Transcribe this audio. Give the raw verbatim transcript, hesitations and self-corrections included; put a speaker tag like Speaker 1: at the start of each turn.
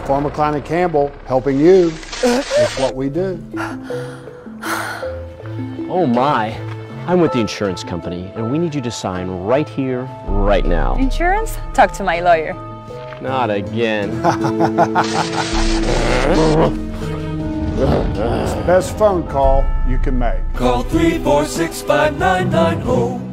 Speaker 1: Farmer Cline and Campbell, helping you. That's what we do.
Speaker 2: Oh my, I'm with the insurance company and we need you to sign right here, right now.
Speaker 3: Insurance? Talk to my lawyer.
Speaker 2: Not again.
Speaker 1: It's the best phone call you can make.
Speaker 4: Call three four six, five nine nine zero.